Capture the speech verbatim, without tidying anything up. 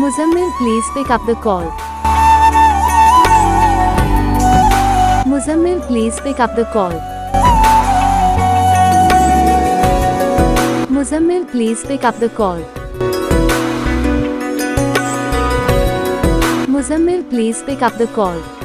Muzammil, please pick up the call. Muzammil, please pick up the call. Muzammil, please pick up the call. Muzammil, please pick up the call.